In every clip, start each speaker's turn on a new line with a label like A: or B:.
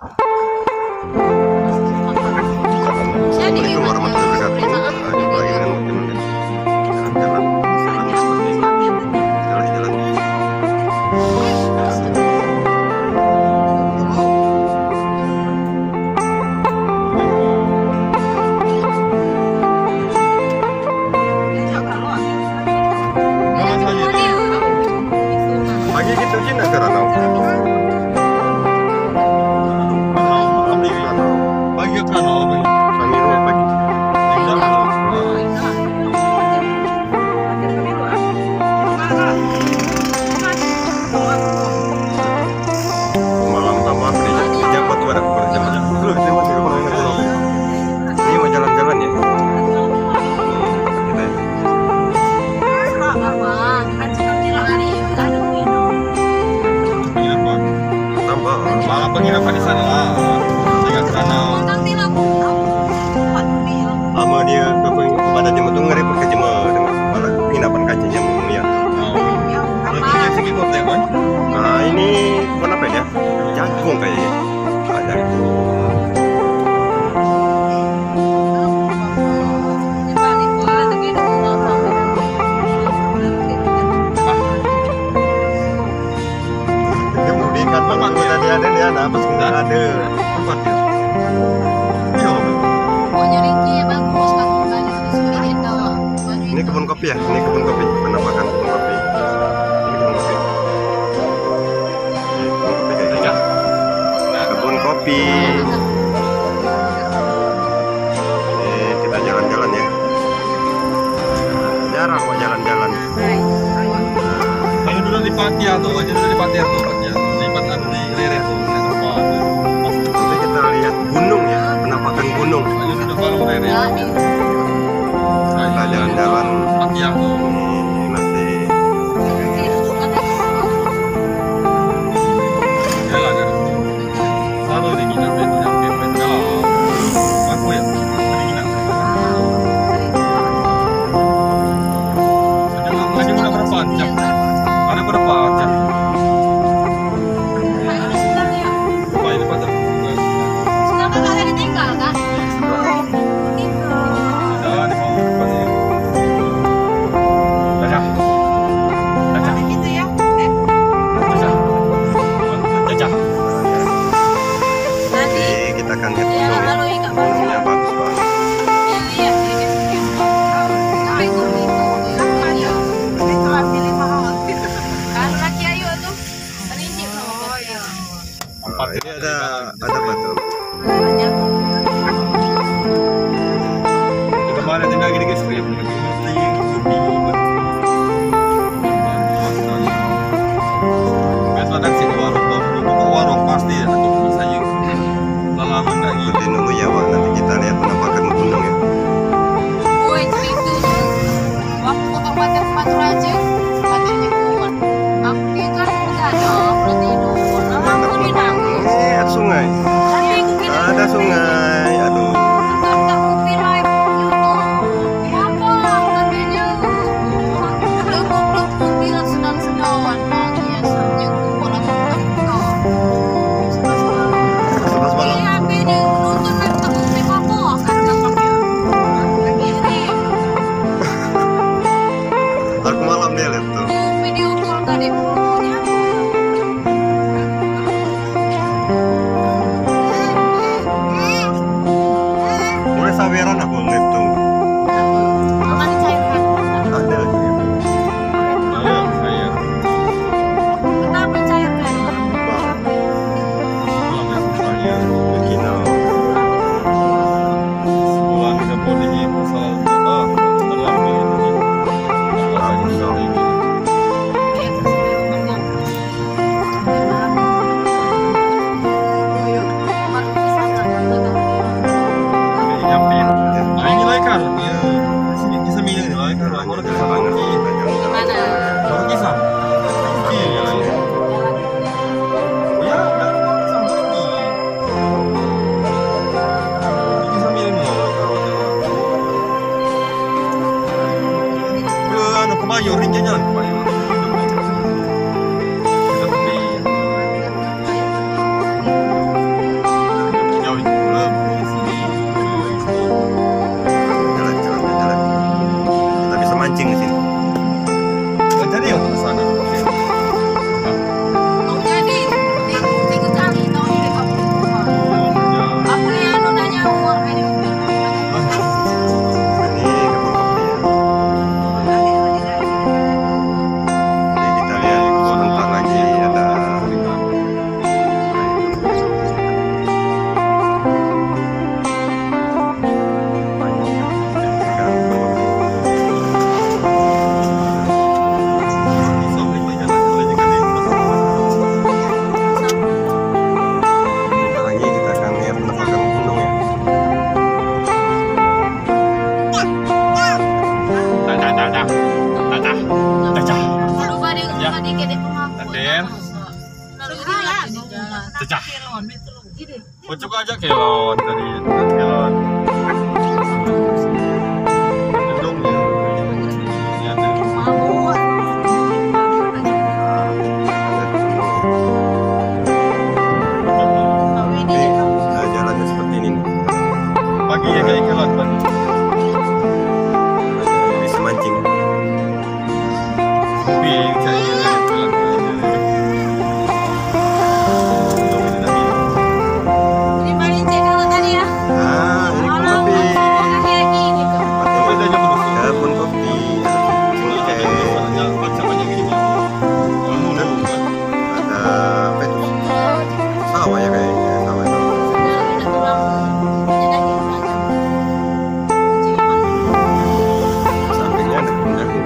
A: Assalamualaikum warahmatullahi wabarakatuh. Jumpa lagi dengan teman-teman. Jalan-jalan. Pagi gitu Cina karena
B: Pagi kan
A: kami rumah pagi. Malam tambah di jabat tuh ada jabat. Lu itu masih rumah ini pulau. Ini mau jalan-jalan ya. Kita tambah
B: malam penginapan di sana lah. Jangan sana.
A: lama dia kepada jema tuh ngeri pakai jema dengan kepala penginapan kaca jam ya.
B: Ini segi kok teh kan.
A: Nah ini apa ya? Jagung kayaknya. Ah, jagung. Dia mau diikat bang tadi ada pas nggak ada.
B: Tempat dia. Iya.
A: Ini kebun kopi ya? Ini kebun kopi. Penampakan kebun kopi. Ini kebun kopi. Ini kebun kopi kayak gini. Kebun kopi. Ini kita jalan-jalan ya. Jarang kok jalan-jalan.
B: Ayo dulu di Patia tuh, aja dulu di Patia tuh, ya. Di Patia di Rere tuh, yang rumah tuh.
A: Nanti kita lihat gunung ya, penampakan gunung.
B: Ayo dulu baru Rere.
A: Kita jalan-jalan.
B: Patia tuh.
A: Ini nanti
B: Jalan kan. Selalu di Gina sampai Penjala. Aku ya. Di Gina. Aja udah berapa jam? Ada berapa jam? Apa ini pada? Ada di bawah depan ya. Jajah. Jajah. Jajah. Jajah.
A: Jadi kita akan lihat gunung ya. Gunungnya bagus banget. Nah, ini ada batu.
B: Kemarin tinggal gini guys, kayak warung pasti ya, bisa yuk. Lama nggak gitu.
A: Nanti nunggu ya, Wak. Nanti kita lihat penampakan gunung ya. Lihat sungai. Ada sungai. Aduh. Sebelas malam. Aku malam dia lihat tuh. Mulai saweran aku lihat tuh. Ada.
B: Ayo, saya. Saya.
A: Kinau.
B: Bulan kita boleh ini salah kita terlambat ini.
A: Bagus dong.
B: Nyampe. Nah, inilah Pojok aja kelon tadi, kelon. Gedung ya. Ya,
A: Nah, jalannya seperti ini nih.
B: pagi ya kayak kelon pagi.
A: Bisa mancing.
B: Kopi saya kelon.
A: Ah, ini pun kopi. Ya, pun kopi. Ini kayak ada apa itu? Sawah ya kayaknya, sawah itu. Sampingnya ada bundar ini.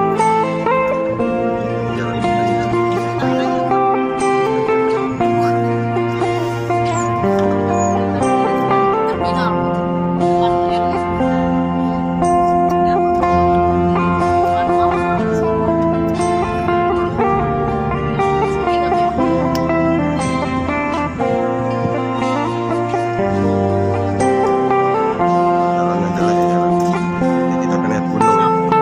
A: Jalan jalan. Ini kita akan lihat gunung.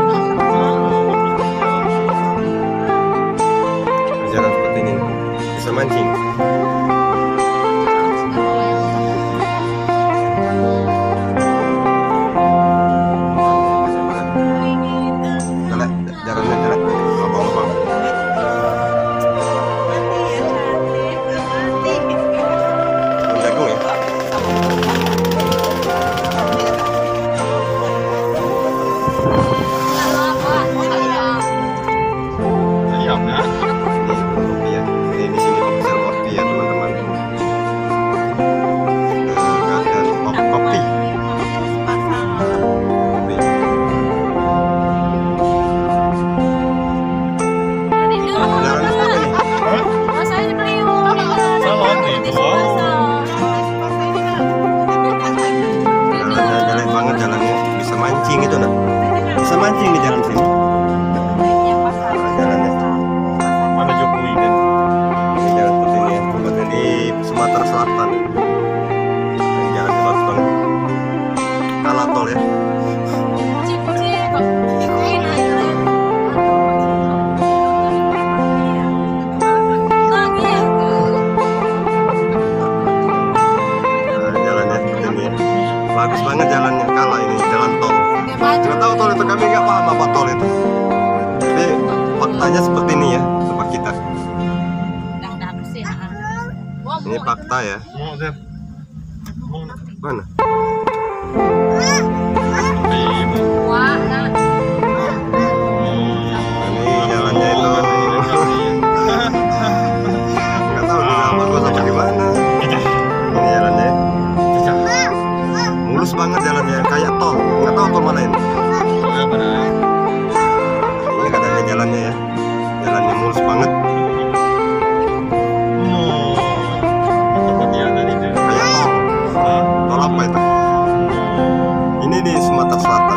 A: Jalan seperti ini bisa mancing. Jalannya jelek, lubang-lubang. Jagung ya.
B: Ayamnya.
A: Ini kopi ya. Ini di sini official kopi ya teman-teman. Dan kopi. Kopi. Jalan seperti ini. Jalannya jelek banget jalannya. Bisa mancing itu nah. Bisa mancing di jalan sini. Jalannya.
B: Mana Jokowi kan?
A: Ini jalan seperti ini ya. Tempatnya di Sumatera Selatan. Jalannya bagus banget. Kalah tol ya. Nah, jalannya seperti ini ya. Bagus banget jalannya. Kalah ini jalan tol. Nggak tahu tol itu, kami nggak paham apa tol itu. Tapi faktanya seperti ini ya, tempat kita. Ini fakta ya.
B: Mau Zep? Mau
A: Mana? Ini jalannya itu. Nggak tahu ini bagus apa gimana. Ini jalannya. Mulus banget jalannya, kayak tol. Nggak tahu tol mana ini. Ini katanya jalannya ya. Jalannya mulus banget. Kayak tol. Tol apa itu? Ini di Sumatera Selatan.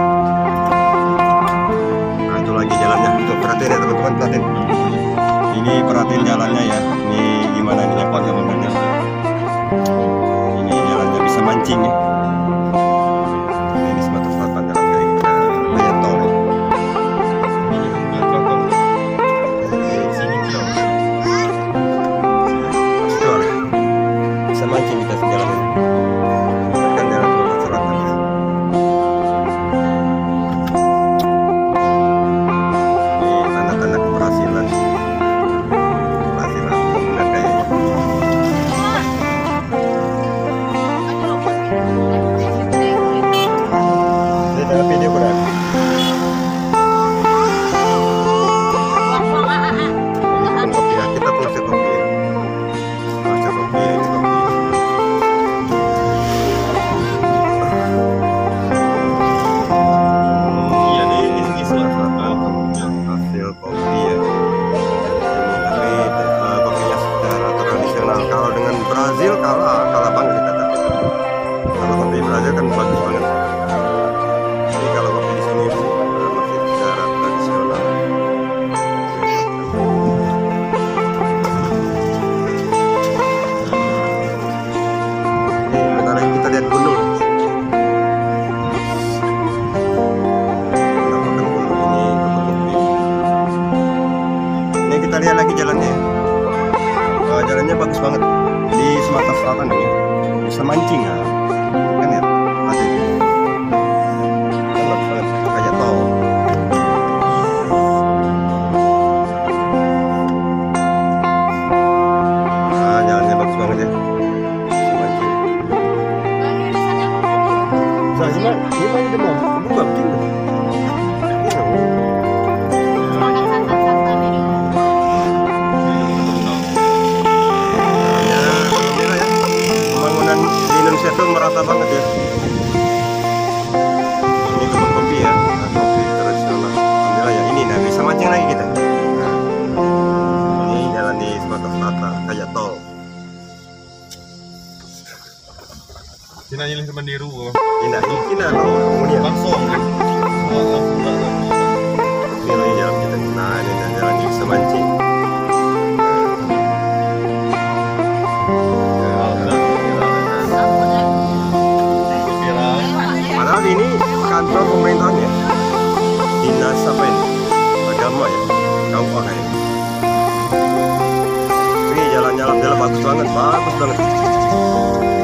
A: Nah itu lagi jalannya. Tuh perhatiin ya teman-teman, perhatiin. Ini perhatiin jalannya ya. Ini gimana ini bangunannya. Ini jalannya bisa mancing ya. Ini di Sumatera Selatan jalan kayak tol ya. Betul. Bisa mancing kita jalan ini. Kan jalan Sumatera Selatan ya. Ini tanda-tanda keberhasilan. Keberhasilan bangunan kayaknya. Ini tengah video berarti. Ini kopi ya, kita penghasil kopi ya. Penghasil kopi ya, ini kopi. Sumatera Selatan ini bisa mancing ya, kan ya, Pratin? Kan bagus banget, kayak tol. Nah, jalannya bagus banget ya, bisa mancing. Bisa gimana? Gimana itu mau? Buka begini. Indonesia tuh merata banget ya. Ini kebun kopi ya, nah, kopi tradisional. Alhamdulillah ya, ini nah bisa mancing lagi kita. Nah, ini jalan di Sumatera Selatan kayak tol.
B: Sini nyilih teman diru.
A: Ini loh, kemudian.
B: Langsung kan.
A: Ini lagi jalan kita. Nah, ini jalan ini bisa mancing. Padahal ini kantor pemerintahan ya, dinas apa ini, agama ya, KUA kayaknya. Ini jalan-jalan bagus banget, bagus banget.